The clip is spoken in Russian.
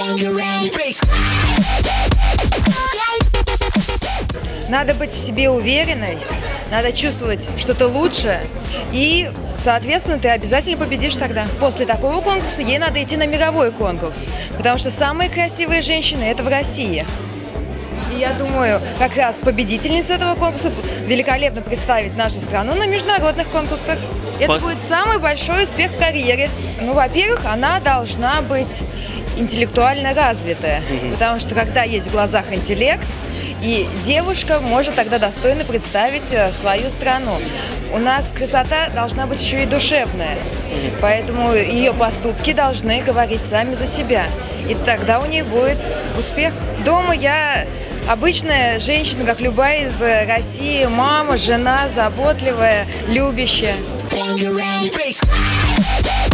Надо быть в себе уверенной, надо чувствовать что-то лучшее, и, соответственно, ты обязательно победишь тогда. После такого конкурса ей надо идти на мировой конкурс, потому что самые красивые женщины – это в России. И я думаю, как раз победительница этого конкурса великолепно представит нашу страну на международных конкурсах. Это будет самый большой успех в карьере. Ну, во-первых, она должна быть интеллектуально развитая, потому что когда есть в глазах интеллект, и девушка может тогда достойно представить свою страну. У нас красота должна быть еще и душевная, поэтому ее поступки должны говорить сами за себя. И тогда у нее будет успех. Дома я обычная женщина, как любая из России, мама, жена, заботливая, любящая.